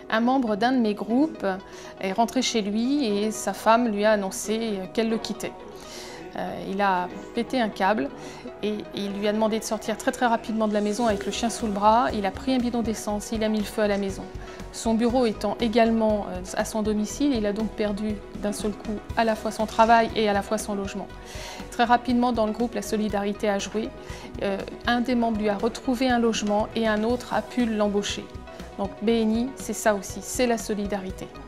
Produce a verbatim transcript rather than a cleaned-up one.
Un membre d'un de mes groupes est rentré chez lui et sa femme lui a annoncé qu'elle le quittait. Euh, il a pété un câble et il lui a demandé de sortir très très rapidement de la maison avec le chien sous le bras. Il a pris un bidon d'essence, il a mis le feu à la maison. Son bureau étant également à son domicile, il a donc perdu d'un seul coup à la fois son travail et à la fois son logement. Très rapidement dans le groupe, la solidarité a joué. Euh, un des membres lui a retrouvé un logement et un autre a pu l'embaucher. Donc B N I, c'est ça aussi, c'est la solidarité.